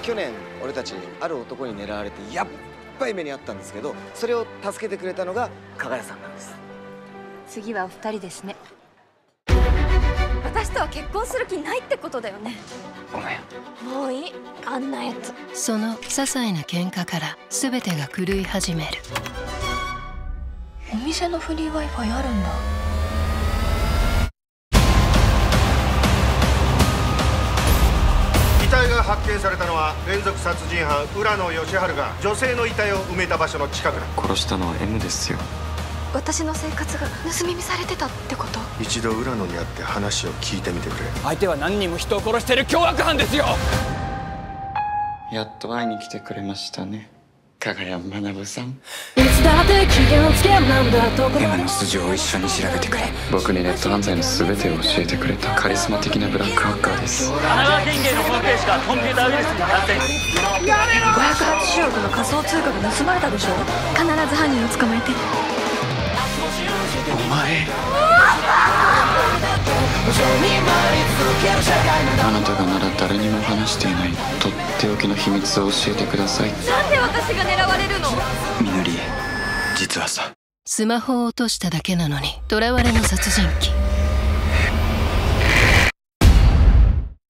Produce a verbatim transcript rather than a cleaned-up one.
去年俺たちある男に狙われてやっばい目にあったんですけど、それを助けてくれたのが加賀谷さんなんです。 次はお二人ですね。 私とは結婚する気ないってことだよね。 ごめん。 もういい、あんなやつ。 その些細な喧嘩から全てが狂い始める。 お店のフリー Wi-Fi あるんだ。 遺体が発見されたのは連続殺人犯浦野義治が女性の遺体を埋めた場所の近くだ。 殺したのは エム ですよ。 私の生活が盗み見されてたってこと？ 一度浦野に会って話を聞いてみてくれ。 相手は何人も人を殺してる凶悪犯ですよ。 やっと会いに来てくれましたね、加賀谷学さん。 エム の素性を一緒に調べてくれ。 僕にネット犯罪の全てを教えてくれたカリスマ的なブラックハッカーです。 神奈川県警のホームページがコンピューターウイルスに感染。 ごひゃくはちじゅうおくの仮想通貨が盗まれたでしょ。必ず犯人を捕まえて。 お前、あなたがまだ誰にも話していないとっておきの秘密を教えてください。 なんで私が狙われるの？ みのり、実はさ。 スマホを落としただけなのに囚われの殺人鬼。